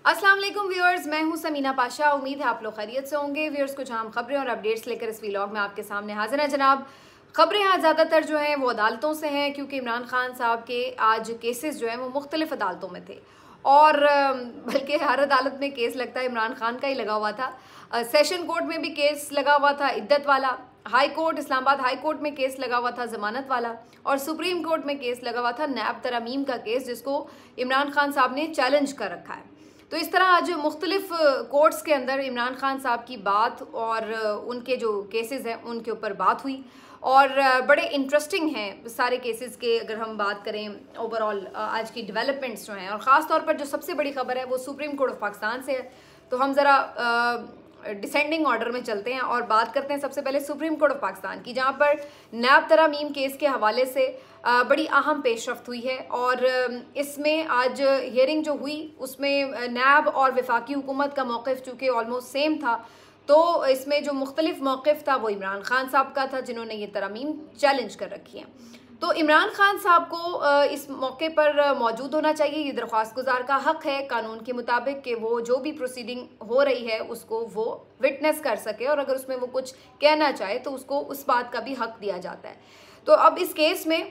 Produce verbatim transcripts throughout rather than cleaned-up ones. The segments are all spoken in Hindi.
अस्सलाम वालेकुम व्यूअर्स, मैं हूं समीना पाशा। उम्मीद है आप लोग खैरियत से होंगे। व्यूअर्स, कुछ अहम खबरें और अपडेट्स लेकर इस व्लॉग में आपके सामने हाजिर है जनाब। खबरें आज ज़्यादातर जो हैं वो अदालतों से हैं, क्योंकि इमरान खान साहब के आज केसेस जो हैं वो मुख्तलिफ अदालतों में थे और बल्कि हर अदालत में केस लगता है इमरान खान का ही लगा हुआ था। सेशन कोर्ट में भी केस लगा हुआ था इद्दत वाला, high court Islamabad high court में केस लगा हुआ था ज़मानत वाला, और सुप्रीम कोर्ट में केस लगा हुआ था नैब तरमीम का केस, जिसको इमरान खान साहब ने चैलेंज कर रखा है। तो इस तरह आज मुख्तलिफ कोर्ट्स के अंदर इमरान खान साहब की बात और उनके जो केसेस हैं उनके ऊपर बात हुई और बड़े इंटरेस्टिंग हैं सारे केसेस के। अगर हम बात करें ओवरऑल आज की डेवलपमेंट्स जो हैं, और ख़ास तौर पर जो सबसे बड़ी खबर है वो सुप्रीम कोर्ट ऑफ पाकिस्तान से है। तो हम ज़रा डिसेंडिंग ऑर्डर में चलते हैं और बात करते हैं सबसे पहले सुप्रीम कोर्ट ऑफ पाकिस्तान की, जहां पर नैब तरमीम केस के हवाले से बड़ी अहम पेशरफ्त हुई है। और इसमें आज हियरिंग जो हुई उसमें नैब और वफाकी हुकूमत का मौक़िफ़ चूँकि ऑलमोस्ट सेम था, तो इसमें जो मुख्तलिफ मौक़िफ़ था वो इमरान खान साहब का था, जिन्होंने ये तरमीम चैलेंज कर रखी है। तो इमरान खान साहब को इस मौके पर मौजूद होना चाहिए, ये दरख्वास्त गुजार का हक है कानून के मुताबिक कि वो जो भी प्रोसीडिंग हो रही है उसको वो विटनेस कर सके, और अगर उसमें वो कुछ कहना चाहे तो उसको उस बात का भी हक दिया जाता है। तो अब इस केस में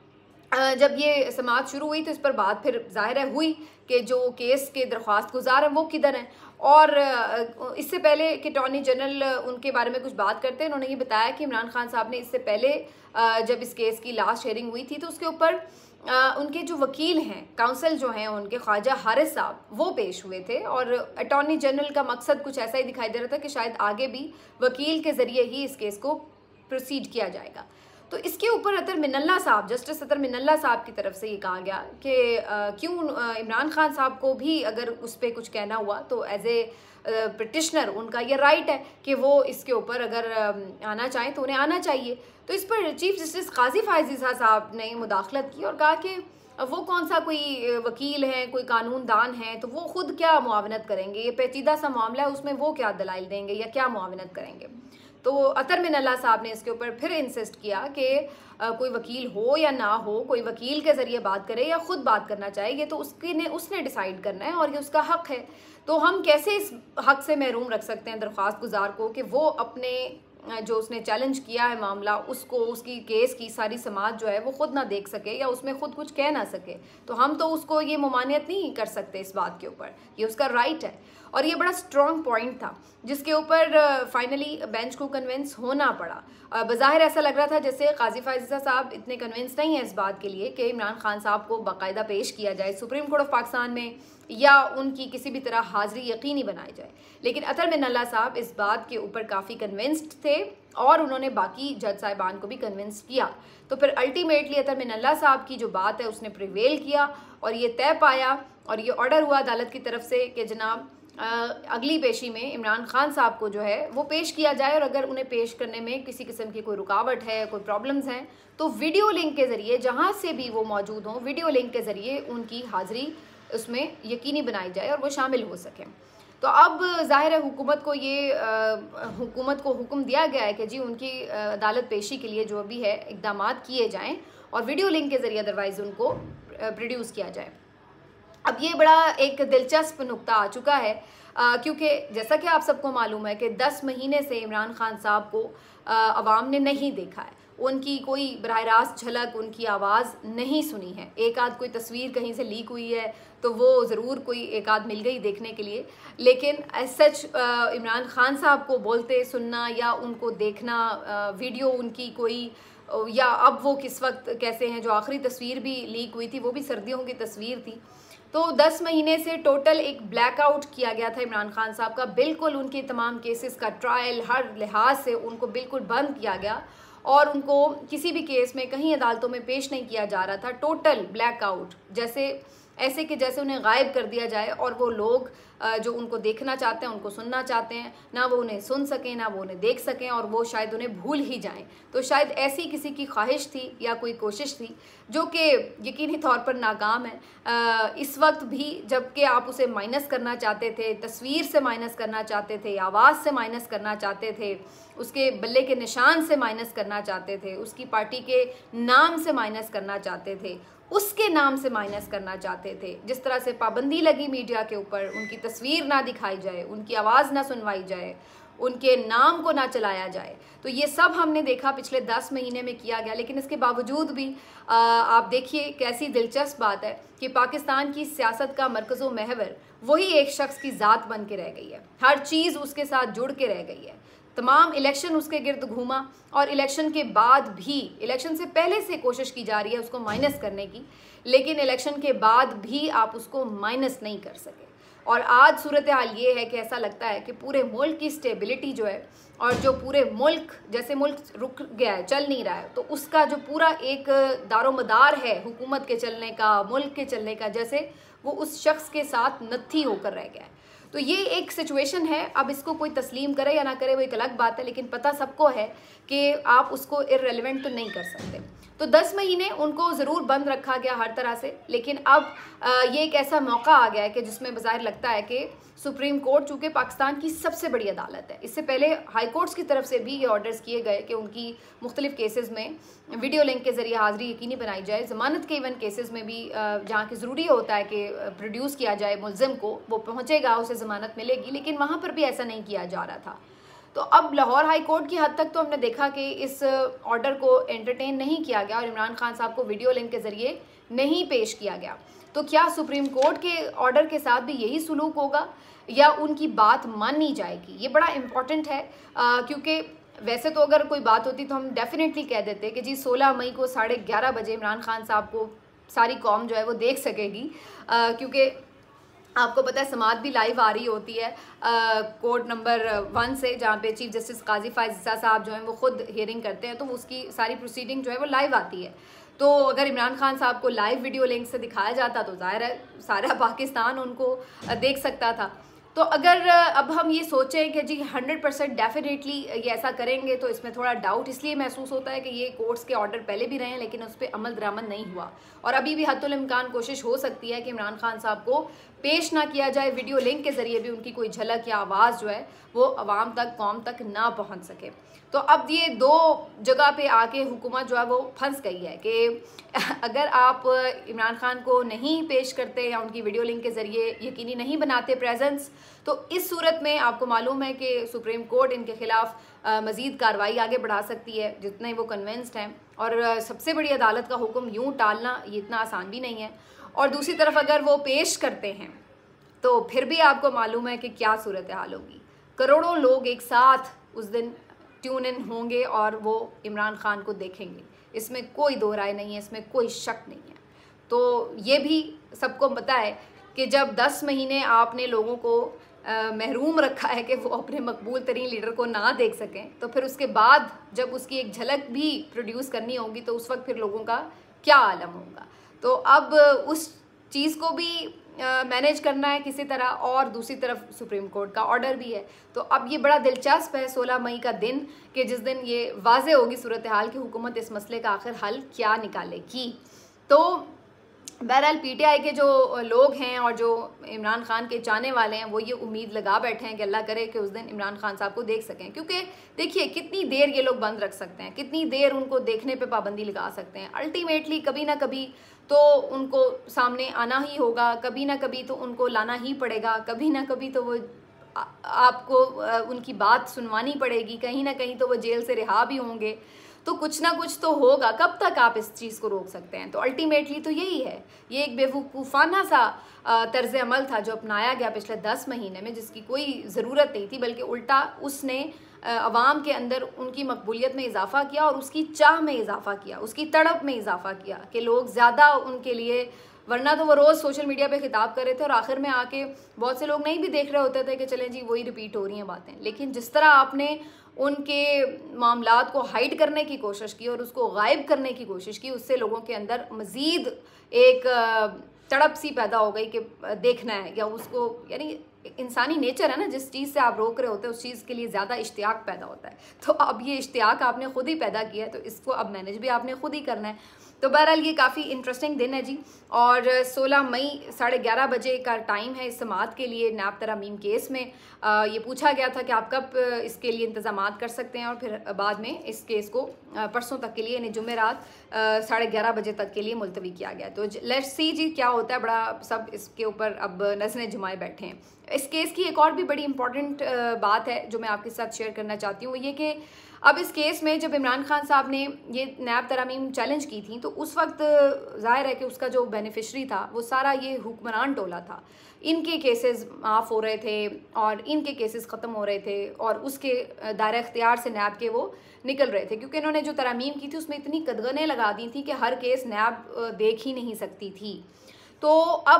जब ये समाअत शुरू हुई तो इस पर बात फिर ज़ाहिर है हुई कि जो केस के दरख्वास्त गुजार हैं वो किधर हैं। और इससे पहले कि अटॉर्नी जनरल उनके बारे में कुछ बात करते हैं, उन्होंने ये बताया कि इमरान खान साहब ने इससे पहले जब इस केस की लास्ट हियरिंग हुई थी तो उसके ऊपर उनके जो वकील हैं, काउंसिल जो हैं उनके, ख्वाजा हारिस साहब, वो पेश हुए थे। और अटॉर्नी जनरल का मकसद कुछ ऐसा ही दिखाई दे रहा था कि शायद आगे भी वकील के ज़रिए ही इस केस को प्रोसीड किया जाएगा। तो इसके ऊपर अतर मिनल्ला साहब, जस्टिस अतर मिनल्ला साहब की तरफ से ये कहा गया कि क्यों इमरान खान साहब को भी अगर उस पर कुछ कहना हुआ तो एज ए पिटिशनर उनका ये राइट है कि वो इसके ऊपर अगर आना चाहें तो उन्हें आना चाहिए। तो इस पर चीफ जस्टिस काजी फायजीज़ा साहब ने मुदाखलत की और कहा कि वो कौन सा कोई वकील हैं, कोई कानूनदान हैं, तो वो खुद क्या मुआवनत करेंगे, ये पेचीदा सा मामला है, उसमें वो क्या दलाइल देंगे या क्या मुआवनत करेंगे। तो अतर मिनल्ला साहब ने इसके ऊपर फिर इंसिस्ट किया कि कोई वकील हो या ना हो, कोई वकील के ज़रिए बात करे या ख़ुद बात करना चाहे, ये तो उसके ने उसने डिसाइड करना है और ये उसका हक़ है। तो हम कैसे इस हक़ से महरूम रख सकते हैं दरख्वास्त गुजार को कि वो अपने जो उसने चैलेंज किया है मामला, उसको, उसकी केस की सारी समाज जो है वो ख़ुद ना देख सके या उसमें ख़ुद कुछ कह ना सके। तो हम तो उसको ये ममानियत नहीं कर सकते इस बात के ऊपर, ये उसका राइट है। और ये बड़ा स्ट्रॉन्ग पॉइंट था जिसके ऊपर फाइनली बेंच को कन्विंस होना पड़ा। बज़ाहिर ऐसा लग रहा था जैसे काजी फायजीज़ा साहब इतने कन्विंस नहीं है इस बात के लिए कि इमरान खान साहब को बाकायदा पेश किया जाए सुप्रीम कोर्ट ऑफ पाकिस्तान में या उनकी किसी भी तरह हाज़िरी यकीनी बनाई जाए। लेकिन अतर मिनल्ला साहब इस बात के ऊपर काफ़ी कन्विंस्ड थे और उन्होंने बाकी जज साहिबान को भी कन्विंस किया। तो फिर अल्टीमेटली अतर मिनल्ला साहब की जो बात है उसने प्रिवेल किया और ये तय पाया और ये ऑर्डर हुआ अदालत की तरफ से कि जनाब आ, अगली पेशी में इमरान खान साहब को जो है वो पेश किया जाए, और अगर उन्हें पेश करने में किसी किस्म की कोई रुकावट है, कोई प्रॉब्लम्स हैं, तो वीडियो लिंक के ज़रिए जहाँ से भी वो मौजूद हों, वीडियो लिंक के ज़रिए उनकी हाज़िरी उसमें यकीनी बनाई जाए और वो शामिल हो सकें। तो अब ज़ाहिर है हुकूमत को ये हुकूमत को हुक्म दिया गया है कि जी उनकी अदालत पेशी के लिए जो भी है इक़दाम किए जाएँ और वीडियो लिंक के ज़रिए अदरवाइज़ उनको प्रोड्यूस किया जाए। अब ये बड़ा एक दिलचस्प नुक्ता आ चुका है, क्योंकि जैसा कि आप सबको मालूम है कि दस महीने से इमरान खान साहब को अवाम ने नहीं देखा है, उनकी कोई बराह रास्त झलक, उनकी आवाज़ नहीं सुनी है। एक आध कोई तस्वीर कहीं से लीक हुई है तो वो ज़रूर कोई एक आध मिल गई देखने के लिए, लेकिन एज सच इमरान खान साहब को बोलते सुनना या उनको देखना, वीडियो उनकी कोई, या अब वो किस वक्त कैसे हैं, जो आखिरी तस्वीर भी लीक हुई थी वो भी सर्दियों की तस्वीर थी। तो दस महीने से टोटल एक ब्लैकआउट किया गया था इमरान खान साहब का, बिल्कुल उनके तमाम केसेस का ट्रायल हर लिहाज से उनको बिल्कुल बंद किया गया और उनको किसी भी केस में कहीं अदालतों में पेश नहीं किया जा रहा था। टोटल ब्लैकआउट, जैसे ऐसे कि जैसे उन्हें गायब कर दिया जाए और वो लोग जो उनको देखना चाहते हैं, उनको सुनना चाहते हैं, ना वो उन्हें सुन सकें ना वो उन्हें देख सकें और वो शायद उन्हें भूल ही जाएं। तो शायद ऐसी किसी की ख्वाहिश थी या कोई कोशिश थी जो कि यकीनी तौर पर नाकाम है। आ, इस वक्त भी जबकि आप उसे माइनस करना चाहते थे, तस्वीर से माइनस करना चाहते थे, आवाज़ से माइनस करना चाहते थे, उसके बल्ले के निशान से माइनस करना चाहते थे, उसकी पार्टी के नाम से माइनस करना चाहते थे, उसके नाम से माइनस करना चाहते थे। जिस तरह से पाबंदी लगी मीडिया के ऊपर, उनकी तस्वीर ना दिखाई जाए, उनकी आवाज़ ना सुनवाई जाए, उनके नाम को ना चलाया जाए, तो ये सब हमने देखा पिछले दस महीने में किया गया। लेकिन इसके बावजूद भी आ, आप देखिए कैसी दिलचस्प बात है कि पाकिस्तान की सियासत का मरकज़ो महवर वही एक शख्स की ज़ात बन के रह गई है। हर चीज़ उसके साथ जुड़ के रह गई है। तमाम इलेक्शन उसके गिर्द घूमा और इलेक्शन के बाद भी, इलेक्शन से पहले से कोशिश की जा रही है उसको माइनस करने की, लेकिन इलेक्शन के बाद भी आप उसको माइनस नहीं कर सके। और आज सूरत हाल ये है कि ऐसा लगता है कि पूरे मुल्क की स्टेबिलिटी जो है, और जो पूरे मुल्क, जैसे मुल्क रुक गया है, चल नहीं रहा है, तो उसका जो पूरा एक दारोमदार है हुकूमत के चलने का, मुल्क के चलने का, जैसे वो उस शख्स के साथ नत्थी होकर रह गया है। तो ये एक सिचुएशन है। अब इसको कोई तस्लीम करे या ना करे वो एक अलग बात है, लेकिन पता सबको है कि आप उसको इररेलेवेंट तो नहीं कर सकते। तो दस महीने उनको ज़रूर बंद रखा गया हर तरह से, लेकिन अब ये एक ऐसा मौका आ गया है कि जिसमें बज़ाहिर लगता है कि सुप्रीम कोर्ट, चूँकि पाकिस्तान की सबसे बड़ी अदालत है, इससे पहले हाई कोर्ट्स की तरफ से भी ये ऑर्डर्स किए गए कि उनकी मुख्तलिफ केसेस में वीडियो लिंक के ज़रिए हाज़िरी यकीनी बनाई जाए। ज़मानत के इवन केसेस में भी जहाँ की ज़रूरी होता है कि प्रोड्यूस किया जाए मुल्ज़िम को, वो पहुँचेगा, उसे ज़मानत मिलेगी, लेकिन वहाँ पर भी ऐसा नहीं किया जा रहा था। तो अब लाहौर हाई कोर्ट की हद तक तो हमने देखा कि इस ऑर्डर को एंटरटेन नहीं किया गया और इमरान खान साहब को वीडियो लिंक के ज़रिए नहीं पेश किया गया। तो क्या सुप्रीम कोर्ट के ऑर्डर के साथ भी यही सलूक होगा या उनकी बात मानी जाएगी? ये बड़ा इम्पॉर्टेंट है, आ, क्योंकि वैसे तो अगर कोई बात होती तो हम डेफिनेटली कह देते कि जी सोलह मई को साढ़े ग्यारह बजे इमरान खान साहब को सारी कौम जो है वो देख सकेगी, आ, क्योंकि आपको पता है समात भी लाइव आ रही होती है कोर्ट नंबर वन से, जहाँ पे चीफ जस्टिस काजी फायज़ साहब जो हैं वो खुद हियरिंग करते हैं, तो उसकी सारी प्रोसीडिंग जो है वो लाइव आती है। तो अगर इमरान खान साहब को लाइव वीडियो लिंक से दिखाया जाता तो ज़ाहिर है सारा पाकिस्तान उनको देख सकता था। तो अगर अब हम ये सोचें कि जी हंड्रेड परसेंट डेफिनेटली ये ऐसा करेंगे, तो इसमें थोड़ा डाउट इसलिए महसूस होता है कि ये कोर्ट्स के ऑर्डर पहले भी रहे हैं लेकिन उस पर अमल दरामद नहीं हुआ, और अभी भी हद्दुल इम्कान कोशिश हो सकती है कि इमरान खान साहब को पेश ना किया जाए, वीडियो लिंक के ज़रिए भी उनकी कोई झलक या आवाज़ जो है वो अवाम तक, कौम तक ना पहुँच सके। तो अब ये दो जगह पे आके हुकूमत जो है वो फंस गई है कि अगर आप इमरान खान को नहीं पेश करते या उनकी वीडियो लिंक के ज़रिए यकीनी नहीं बनाते प्रेजेंस, तो इस सूरत में आपको मालूम है कि सुप्रीम कोर्ट इनके ख़िलाफ़ मज़ीद कार्रवाई आगे बढ़ा सकती है, जितने वो कन्विंस्ड हैं। और सबसे बड़ी अदालत का हुक्म यूँ टालना ये इतना आसान भी नहीं है। और दूसरी तरफ अगर वो पेश करते हैं तो फिर भी आपको मालूम है कि क्या सूरत हाल होगी। करोड़ों लोग एक साथ उस दिन ट्यून इन होंगे और वो इमरान खान को देखेंगे, इसमें कोई दो राय नहीं है, इसमें कोई शक नहीं है। तो ये भी सबको पता है कि जब दस महीने आपने लोगों को आ, महरूम रखा है कि वो अपने मकबूल तरीन लीडर को ना देख सकें, तो फिर उसके बाद जब उसकी एक झलक भी प्रोड्यूस करनी होगी तो उस वक्त फिर लोगों का क्या आलम होगा। तो अब उस चीज़ को भी मैनेज करना है किसी तरह, और दूसरी तरफ सुप्रीम कोर्ट का ऑर्डर भी है। तो अब ये बड़ा दिलचस्प है सोलह मई का दिन कि जिस दिन ये वाज़े होगी सूरत हाल की हुकूमत इस मसले का आखिर हल क्या निकालेगी। तो बहरहाल पीटीआई के जो लोग हैं और जो इमरान खान के चाहने वाले हैं वो ये उम्मीद लगा बैठे हैं कि अल्लाह करे कि उस दिन इमरान खान साहब को देख सकें, क्योंकि देखिए कितनी देर ये लोग बंद रख सकते हैं, कितनी देर उनको देखने पे पाबंदी लगा सकते हैं। अल्टीमेटली कभी ना कभी तो उनको सामने आना ही होगा, कभी ना कभी तो उनको लाना ही पड़ेगा, कभी ना कभी तो वो आ, आपको उनकी बात सुनवानी पड़ेगी, कहीं ना कहीं तो वो जेल से रिहा भी होंगे। तो कुछ ना कुछ तो होगा, कब तक आप इस चीज़ को रोक सकते हैं? तो अल्टीमेटली तो यही है, ये एक बेवकूफ़ाना सा तर्ज अमल था जो अपनाया गया पिछले दस महीने में, जिसकी कोई ज़रूरत नहीं थी, बल्कि उल्टा उसने अवाम के अंदर उनकी मकबूलियत में इजाफ़ा किया और उसकी चाह में इजाफ़ा किया, उसकी तड़प में इजाफ़ा किया कि लोग ज़्यादा उनके लिए, वरना तो वो रोज़ सोशल मीडिया पे खिताब कर रहे थे और आखिर में आके बहुत से लोग नहीं भी देख रहे होते थे कि चलें जी वही रिपीट हो रही हैं बातें। लेकिन जिस तरह आपने उनके मामलात को हाइड करने की कोशिश की और उसको गायब करने की कोशिश की, उससे लोगों के अंदर मज़ीद एक तड़प सी पैदा हो गई कि देखना है, या उसको यानी इंसानी नेचर है ना, जिस चीज़ से आप रोक रहे होते हैं उस चीज़ के लिए ज़्यादा इश्तियाक पैदा होता है। तो अब ये इश्तियाक आपने खुद ही पैदा किया है, तो इसको अब मैनेज भी आपने खुद ही करना है। तो बहरहाल ये काफ़ी इंटरेस्टिंग दिन है जी। और सोलह मई साढ़े ग्यारह बजे का टाइम है इस समाअत के लिए। नैब तरमीम केस में आ, ये पूछा गया था कि आप कब इसके लिए इंतज़ामात कर सकते हैं, और फिर बाद में इस केस को परसों तक के लिए यानी जुमेरात साढ़े ग्यारह बजे तक के लिए मुलतवी किया गया। तो लेट्स सी जी क्या होता है। बड़ा सब इसके ऊपर अब नज़रें जमाए बैठे हैं। इस केस की एक और भी बड़ी इंपॉर्टेंट बात है जो मैं आपके साथ शेयर करना चाहती हूँ, वो ये कि अब इस केस में जब इमरान खान साहब ने ये नैब तरमीम चैलेंज की थी तो उस वक्त जाहिर है कि उसका जो बेनिफिशरी था वो सारा ये हुक्मरान टोला था। इनके केसेस माफ़ हो रहे थे और इनके केसेस ख़त्म हो रहे थे और उसके दायरा इख्तियार से नैब के वो निकल रहे थे, क्योंकि इन्होंने जो तरमीम की थी उसमें इतनी कदगनें लगा दी थी कि हर केस नैब देख ही नहीं सकती थी। तो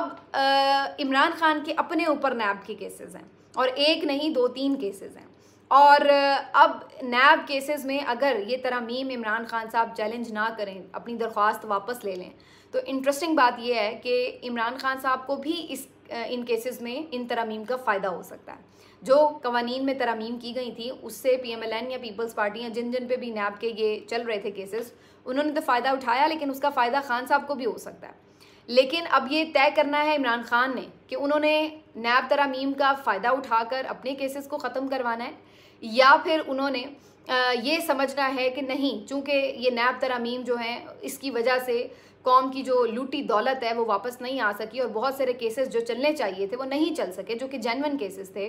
अब इमरान खान के अपने ऊपर नैब के केसेस हैं, और एक नहीं दो तीन केसेस हैं। और अब नैब केसेस में अगर ये तरमीम इमरान खान साहब चैलेंज ना करें, अपनी दरख्वास्त वापस ले लें, तो इंटरेस्टिंग बात यह है कि इमरान खान साहब को भी इस इन केसेस में इन तरमीम का फ़ायदा हो सकता है। जो कवानीन में तरमीम की गई थी उससे पी एम एल एन या पीपल्स पार्टी या जिन जिन पे भी नैब के ये चल रहे थे केसेस, उन्होंने तो फ़ायदा उठाया, लेकिन उसका फ़ायदा खान साहब को भी हो सकता है। लेकिन अब ये तय करना है इमरान खान ने कि उन्होंने नैब तरमीम का फ़ायदा उठाकर अपने केसेस को ख़त्म करवाना है, या फिर उन्होंने ये समझना है कि नहीं, चूँकि ये नैब तरमीम जो है इसकी वजह से कौम की जो लूटी दौलत है वो वापस नहीं आ सकी, और बहुत सारे केसेस जो चलने चाहिए थे वो नहीं चल सके, जो कि जेन्युइन केसेस थे,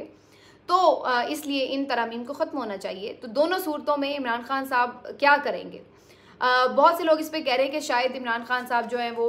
तो इसलिए इन तरमीम को ख़त्म होना चाहिए। तो दोनों सूरतों में इमरान खान साहब क्या करेंगे? बहुत से लोग इस पर कह रहे हैं कि शायद इमरान खान साहब जो हैं वो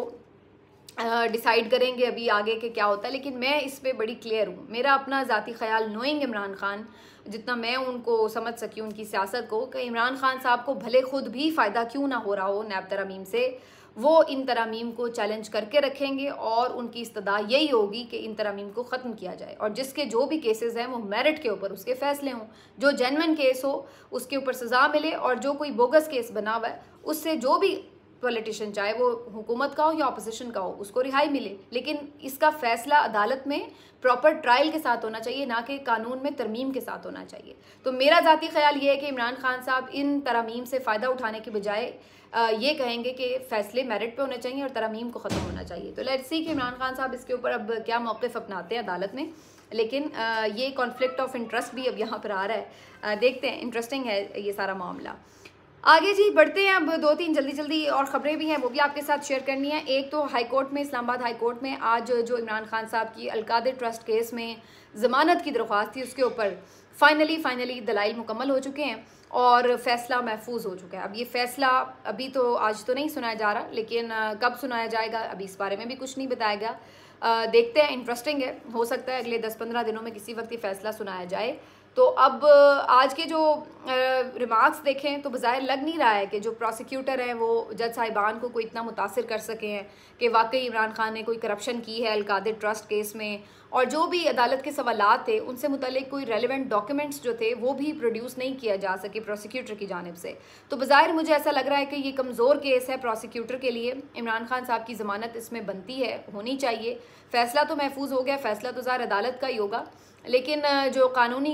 डिसाइड करेंगे अभी आगे के क्या होता है, लेकिन मैं इस पे बड़ी क्लियर हूँ। मेरा अपना ज़ाती ख्याल नोइंग इमरान खान, जितना मैं उनको समझ सकी उनकी सियासत को, कि इमरान खान साहब को भले खुद भी फ़ायदा क्यों ना हो रहा हो नैब तरमीम से, वो इन तरमीम को चैलेंज करके रखेंगे और उनकी इस्तदा यही होगी कि इन तरमीम को ख़त्म किया जाए, और जिसके जो भी केसेस हैं वो मेरिट के ऊपर उसके फ़ैसले हों। जो जेन्युइन केस हो उसके ऊपर सज़ा मिले, और जो कोई बोगस केस बना हुआ है उससे जो भी पॉलिटिशियन, चाहे वो हुकूमत का हो या अपोजिशन का हो, उसको रिहाई मिले। लेकिन इसका फ़ैसला अदालत में प्रॉपर ट्रायल के साथ होना चाहिए, ना कि कानून में तरमीम के साथ होना चाहिए। तो मेरा ज़ाती ख्याल ये है कि इमरान खान साहब इन तरमीम से फ़ायदा उठाने के बजाय ये कहेंगे कि फ़ैसले मेरिट पे होने चाहिए और तरमीम को ख़त्म होना चाहिए। तो लेट्स सी कि इमरान खान साहब इसके ऊपर अब क्या मौक़िफ़ अपनाते हैं अदालत में। लेकिन ये कॉन्फ्लिक्ट ऑफ इंटरेस्ट भी अब यहाँ पर आ रहा है, देखते हैं। इंटरेस्टिंग है ये सारा मामला। आगे जी बढ़ते हैं। अब दो तीन जल्दी जल्दी और ख़बरें भी हैं, वो भी आपके साथ शेयर करनी है। एक तो हाई कोर्ट में, इस्लामाबाद हाई कोर्ट में आज जो इमरान खान साहब की अलकादिर ट्रस्ट केस में ज़मानत की दरख्वास्त थी, उसके ऊपर फाइनली फाइनली दलाइल मुकम्मल हो चुके हैं और फ़ैसला महफूज हो चुका है। अब ये फ़ैसला अभी तो आज तो नहीं सुनाया जा रहा, लेकिन कब सुनाया जाएगा अभी इस बारे में भी कुछ नहीं बताया गया। देखते हैं, इंटरेस्टिंग है। हो सकता है अगले दस पंद्रह दिनों में किसी वक्त ये फ़ैसला सुनाया जाए। तो अब आज के जो रिमार्क्स देखें तो बज़ाहिर लग नहीं रहा है कि जो प्रोसिक्यूटर हैं वो जज साहिबान को कोई इतना मुतासिर कर सके हैं कि वाकई इमरान खान ने कोई करप्शन की है अलकादिर ट्रस्ट केस में, और जो भी अदालत के सवालात थे उनसे मुतल्लिक कोई रेलिवेंट डॉक्यूमेंट्स जो थे वो भी प्रोड्यूस नहीं किया जा सके प्रोसिक्यूटर की जानिब से। तो बज़ाहिर मुझे ऐसा लग रहा है कि ये कमज़ोर केस है प्रोसिक्यूटर के लिए। इमरान खान साहब की ज़मानत इसमें बनती है, होनी चाहिए। फ़ैसला तो महफूज हो गया, फ़ैसला तो ज़ाहिर अदालत का ही होगा, लेकिन जो कानूनी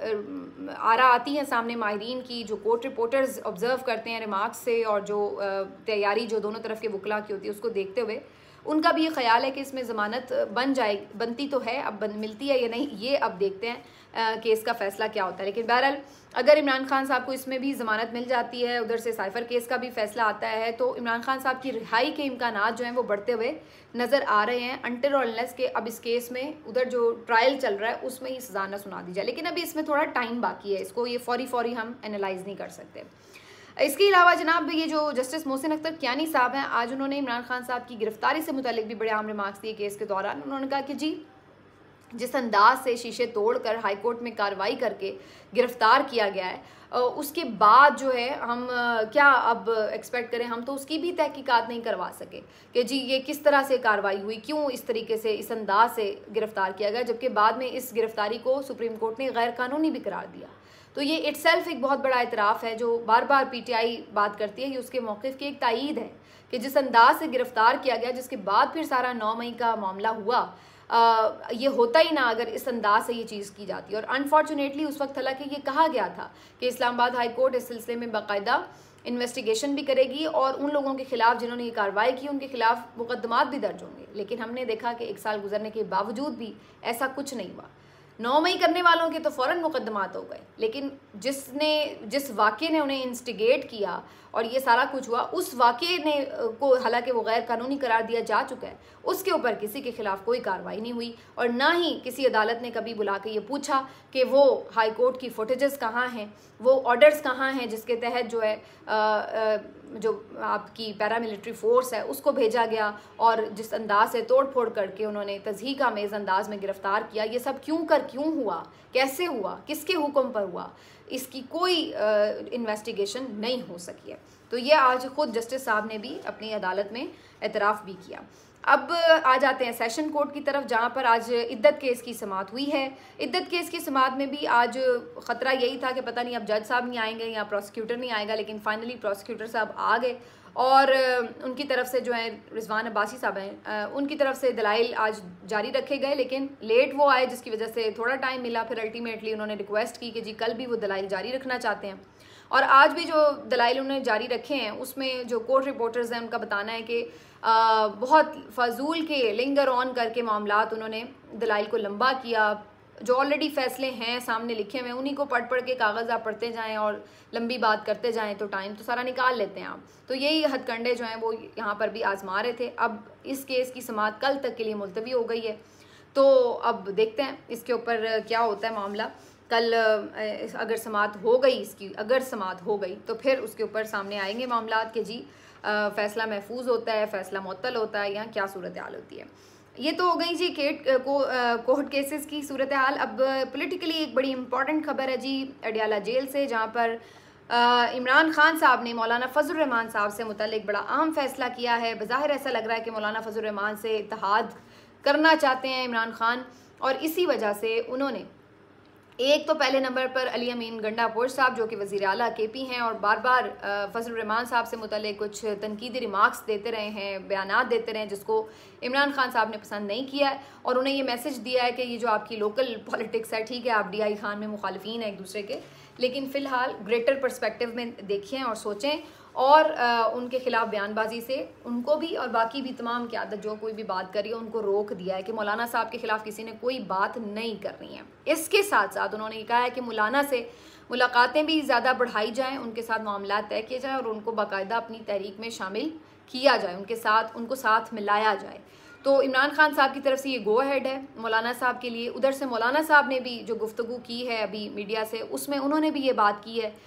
आरा आती हैं सामने माहिरीन की, जो कोर्ट रिपोर्टर्स ऑब्ज़र्व करते हैं रिमार्क्स से, और जो तैयारी जो दोनों तरफ के वकला की होती है उसको देखते हुए उनका भी ये ख्याल है कि इसमें ज़मानत बन जाए, बनती तो है, अब बन मिलती है या नहीं ये अब देखते हैं आ, केस का फ़ैसला क्या होता है। लेकिन बहरहाल अगर इमरान खान साहब को इसमें भी ज़मानत मिल जाती है, उधर से साइफ़र केस का भी फ़ैसला आता है, तो इमरान खान साहब की रिहाई के इम्कानात जो हैं वो बढ़ते हुए नज़र आ रहे हैं, अनटिल और अनलेस के अब इस केस में उधर जो ट्रायल चल रहा है उसमें ही सज़ा न सुना दी जाए। लेकिन अभी इसमें थोड़ा टाइम बाकी है, इसको ये फौरी फौरी हम एनालाइज़ नहीं कर सकते। इसके अलावा जनाब ये जो जस्टिस मोहसिन अख्तर कियानी साहब हैं, आज उन्होंने इमरान खान साहब की गिरफ्तारी से मुतालिक भी बड़े आम रिमार्क्स दिए केस के दौरान। उन्होंने कहा कि जी जिस अंदाज से शीशे तोड़कर हाई कोर्ट में कार्रवाई करके गिरफ्तार किया गया है, उसके बाद जो है हम क्या अब एक्सपेक्ट करें, हम तो उसकी भी तहकीकात नहीं करवा सके कि जी ये किस तरह से कार्रवाई हुई, क्यों इस तरीके से इस अंदाज से गिरफ्तार किया गया, जबकि बाद में इस गिरफ्तारी को सुप्रीम कोर्ट ने गैर कानूनी भी करार दिया। तो ये इटसेल्फ एक बहुत बड़ा इतराफ़ है जो बार बार पीटीआई बात करती है, ये उसके मौक़िफ़ की एक तायीद है कि जिस अंदाज से गिरफ़्तार किया गया, जिसके बाद फिर सारा नौ मई का मामला हुआ, आ, ये होता ही ना अगर इस अंदाज से ये चीज़ की जाती। और अनफॉर्चुनेटली उस वक्त हालांकि ये कहा गया था कि इस्लामाबाद हाई कोर्ट इस सिलसिले में बाकायदा इन्वेस्टिगेशन भी करेगी और उन लोगों के खिलाफ जिन्होंने ये कार्रवाई की उनके खिलाफ मुकदमात भी दर्ज होंगे। लेकिन हमने देखा कि एक साल गुजरने के बावजूद भी ऐसा कुछ नहीं हुआ। नौ मई करने वालों के तो फ़ौरन मुकदमात हो गए, लेकिन जिसने जिस वाक़े ने उन्हें इंस्टिगेट किया और ये सारा कुछ हुआ, उस वाक़े ने को हालांकि वो गैर कानूनी करार दिया जा चुका है, उसके ऊपर किसी के खिलाफ कोई कार्रवाई नहीं हुई। और ना ही किसी अदालत ने कभी बुला के ये पूछा कि वो हाई कोर्ट की फुटेजेस कहाँ हैं, वो ऑर्डर्स कहाँ हैं जिसके तहत जो है आ, आ, जो आपकी पैरामिलिट्री फोर्स है उसको भेजा गया और जिस अंदाज से तोड़ फोड़ करके उन्होंने तज़हीक आमेज़ अंदाज में गिरफ़्तार किया। ये सब क्यों कर क्यों हुआ, कैसे हुआ, किसके हुक्म पर हुआ, इसकी कोई इन्वेस्टिगेशन नहीं हो सकी है। तो ये आज खुद जस्टिस साहब ने भी अपनी अदालत में एतराफ़ भी किया। अब आ जाते हैं सेशन कोर्ट की तरफ, जहाँ पर आज इद्दत केस की समाअत हुई है। इद्दत केस की समाअत में भी आज ख़तरा यही था कि पता नहीं अब जज साहब नहीं आएंगे या प्रोसिक्यूटर नहीं आएगा, लेकिन फाइनली प्रोसिक्यूटर साहब आ गए और उनकी तरफ से जो है रिजवान अब्बासी साहब हैं, उनकी तरफ से दलाइल आज जारी रखे गए, लेकिन लेट वो आए जिसकी वजह से थोड़ा टाइम मिला। फिर अल्टीमेटली उन्होंने रिक्वेस्ट की कि जी कल भी वो दलाइल जारी रखना चाहते हैं और आज भी जो दलाइल उन्होंने जारी रखे हैं उसमें जो कोर्ट रिपोर्टर्स हैं उनका बताना है कि आ, बहुत फजूल के लिंगर ऑन करके मामलात उन्होंने दलाइल को लंबा किया। जो ऑलरेडी फैसले हैं सामने लिखे हुए उन्हीं को पढ़ पढ़ के कागज़ आप पढ़ते जाएं और लंबी बात करते जाएं तो टाइम तो सारा निकाल लेते हैं आप। तो यही हथकंडे जो हैं वो यहाँ पर भी आजमा रहे थे। अब इस केस की समाअत कल तक के लिए मुलतवी हो गई है, तो अब देखते हैं इसके ऊपर क्या होता है मामला। कल अगर समाअत हो गई इसकी अगर समाअत हो गई तो फिर उसके ऊपर सामने आएंगे मामलात के जी आ, फ़ैसला महफूज होता है, फ़ैसला मुअत्तल होता है, या क्या सूरत हाल होती है। ये तो हो गई जी केट को कोर्ट केसेस की सूरत हाल। अब पॉलिटिकली एक बड़ी इंपॉर्टेंट खबर है जी अडियाला जेल से, जहाँ पर इमरान खान साहब ने मौलाना फजल रहमान साहब से मुतल्लिक बड़ा अहम फैसला किया है। बज़ाहिर ऐसा लग रहा है कि मौलाना फजल रहमान से इत्तेहाद करना चाहते हैं इमरान खान, और इसी वजह से उन्होंने एक तो पहले नंबर पर अली अमीन गंडापुर साहब जो कि वज़ीर आला के पी हैं और बार बार फजल रहमान साहब से मुतल्लिक कुछ तनकीदी रिमार्क्स देते रहे हैं, बयानात देते रहे हैं, जिसको इमरान खान साहब ने पसंद नहीं किया है और उन्हें ये मैसेज दिया है कि ये जो आपकी लोकल पॉलिटिक्स है, ठीक है आप डी आई खान में मुखालिफिन हैं एक दूसरे के, लेकिन फ़िलहाल ग्रेटर पर्सपेक्टिव में देखें और सोचें और आ, उनके खिलाफ बयानबाजी से उनको भी और बाकी भी तमाम क़यादत जो कोई भी बात करी है उनको रोक दिया है कि मौलाना साहब के खिलाफ किसी ने कोई बात नहीं करनी है। इसके साथ साथ उन्होंने कहा है कि मौलाना से मुलाकातें भी ज़्यादा बढ़ाई जाएं, उनके साथ मामला तय किए जाएं और उनको बाकायदा अपनी तहरीक में शामिल किया जाए, उनके साथ उनको साथ मिलाया जाए। तो इमरान खान साहब की तरफ से ये गो अहेड है मौलाना साहब के लिए। उधर से मौलाना साहब ने भी जो गुफ्तगू की है अभी मीडिया से, उसमें उन्होंने भी ये बात की है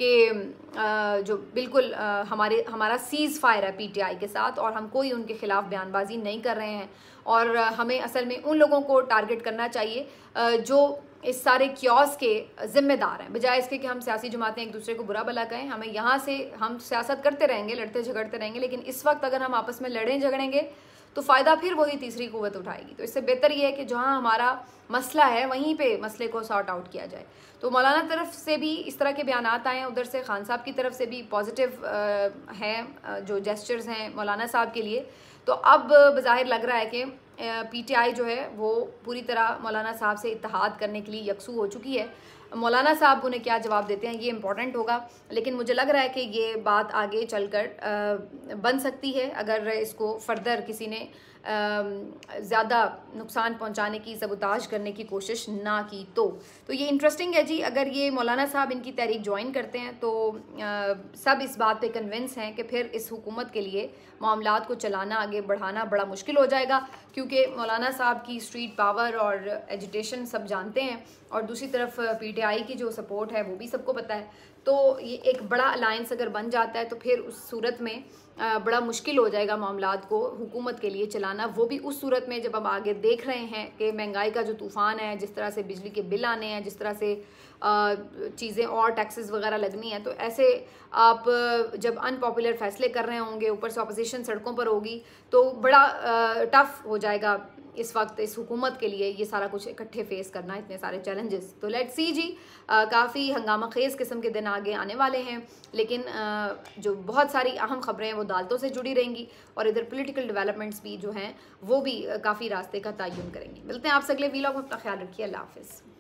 कि जो बिल्कुल हमारे हमारा सीज़ फायर है पीटीआई के साथ और हम कोई उनके खिलाफ बयानबाजी नहीं कर रहे हैं और हमें असल में उन लोगों को टारगेट करना चाहिए जो इस सारे क्योस के ज़िम्मेदार हैं, बजाय इसके कि हम सियासी जमातें एक दूसरे को बुरा भला कहें। हमें यहाँ से हम सियासत करते रहेंगे, लड़ते झगड़ते रहेंगे, लेकिन इस वक्त अगर हम आपस में लड़ें झगड़ेंगे तो फ़ायदा फिर वही तीसरी कुव्वत उठाएगी। तो इससे बेहतर ये है कि जहाँ हमारा मसला है वहीं पे मसले को सॉर्ट आउट किया जाए। तो मौलाना तरफ से भी इस तरह के बयानात आए हैं, उधर से खान साहब की तरफ से भी पॉजिटिव हैं जो जेस्चर्स हैं मौलाना साहब के लिए। तो अब बज़ाहिर लग रहा है कि पीटीआई जो है वो पूरी तरह मौलाना साहब से इत्तेहाद करने के लिए यकसू हो चुकी है। मौलाना साहब उन्हें क्या जवाब देते हैं ये इम्पोर्टेंट होगा, लेकिन मुझे लग रहा है कि ये बात आगे चलकर बन सकती है अगर इसको फर्दर किसी ने ज़्यादा नुकसान पहुंचाने की, सबूताज करने की कोशिश ना की तो तो ये इंटरेस्टिंग है जी। अगर ये मौलाना साहब इनकी तहरीक ज्वाइन करते हैं तो आ, सब इस बात पे कन्विंस हैं कि फिर इस हुकूमत के लिए मामलात को चलाना, आगे बढ़ाना बड़ा मुश्किल हो जाएगा, क्योंकि मौलाना साहब की स्ट्रीट पावर और एजिटेशन सब जानते हैं और दूसरी तरफ पीटीआई की जो सपोर्ट है वो भी सबको पता है। तो ये एक बड़ा अलायंस अगर बन जाता है तो फिर उस सूरत में बड़ा मुश्किल हो जाएगा मामलात को हुकूमत के लिए चलाना, वो भी उस सूरत में जब हम आगे देख रहे हैं कि महंगाई का जो तूफ़ान है, जिस तरह से बिजली के बिल आने हैं, जिस तरह से चीज़ें और टैक्सेस वगैरह लगनी है, तो ऐसे आप जब अनपॉपुलर फैसले कर रहे होंगे, ऊपर से अपोजिशन सड़कों पर होगी, तो बड़ा टफ़ हो जाएगा इस वक्त इस हुकूमत के लिए ये सारा कुछ इकट्ठे फेस करना, इतने सारे चैलेंजेस। तो लेट्स सी जी, काफ़ी हंगामा खेज़ किस्म के दिन आगे आने वाले हैं, लेकिन आ, जो बहुत सारी अहम खबरें हैं वो अदालतों से जुड़ी रहेंगी और इधर पॉलिटिकल डेवलपमेंट्स भी जो हैं वो भी काफ़ी रास्ते का तयन करेंगी। मिलते हैं आपसे अगले वीलॉग में, अपना ख्याल रखिए, अल्लाह हाफिज़।